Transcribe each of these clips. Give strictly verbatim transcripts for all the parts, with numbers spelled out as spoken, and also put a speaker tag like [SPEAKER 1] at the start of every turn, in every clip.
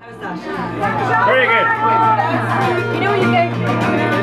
[SPEAKER 1] Very good.
[SPEAKER 2] You know what you gave me?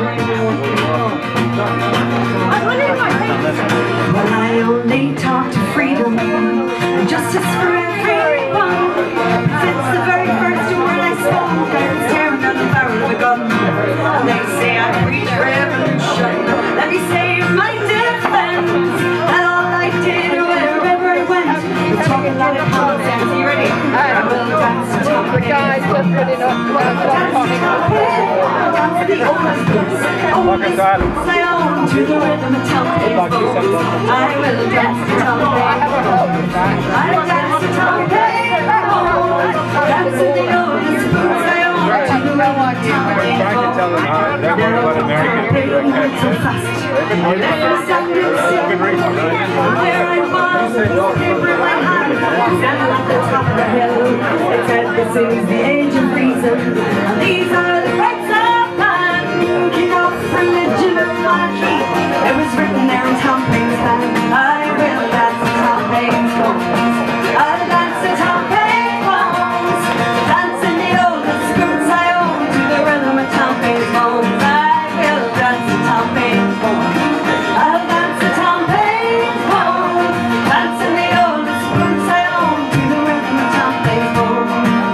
[SPEAKER 3] Well, I only talk to freedom and justice for everyone. Since the very first word I spoke, I was staring at the barrel of a gun. And they say I preach revolution. Let me say my defense. And all I did wherever I went was talk and get a common sense. You ready? I will dance to top.
[SPEAKER 2] The guy's just putting up one
[SPEAKER 3] Dance to the oldest blues. Only songs I own to the rhythm of Tom Paine's bones. I will dance to Tom Paine's bones. I'll dance to Tom Paine's bones. Dance to the oldest blues I own to the rhythm of Tom Paine's bones. Paine went so fast. I never stopped and still. Where I was, paper in my hand, standing at the top of the hill. It said this is the age of reason, and these are the rights of man. King of religion and monarchy, it was written there in Tom Paine's hand. I will dance to Tom Paine's bones. I'll dance to Tom Paine's bones. Dancing the oldest boots I own to the rhythm of Tom Paine's bones. I will dance to Tom Paine's bones. I'll dance to Tom Paine's bones. Dancing the oldest boots I own to the rhythm of Tom Paine's bones.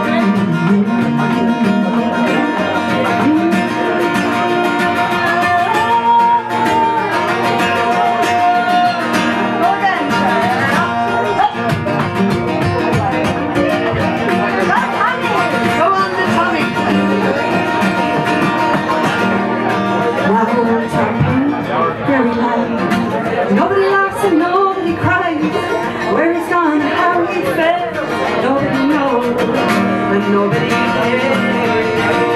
[SPEAKER 3] Nobody laughs and nobody cries. Where he's gone, how he felt, nobody knows, and nobody cares.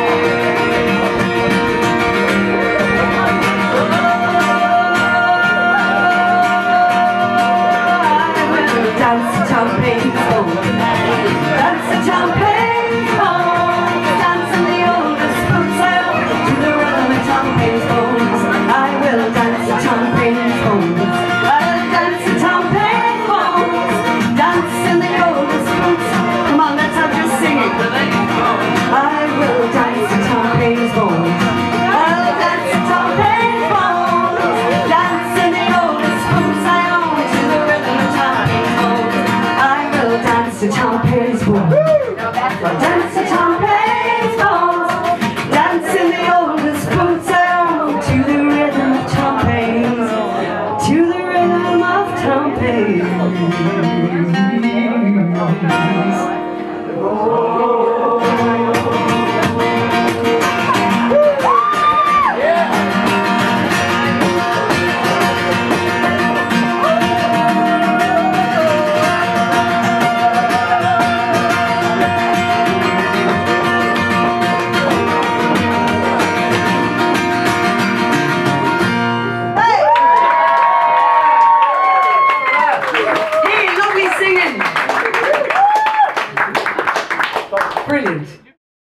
[SPEAKER 3] I will dance to Tom Paine's bones. Dance to Tom Paine's bones. Dancing the oldest boots I own to the rhythm of Tom Paine's bones. I will dance to Tom Paine's bones. I'll dance to Tom Paine's bones. Dancing the oldest boots. Come on, let's have just singing. I will dance to Tom Paine's bones. I'll dance to Tom Paine's bones. Dancing the oldest boots I own to the rhythm of Tom Paine's bones. I will dance to Tom Paine's bones.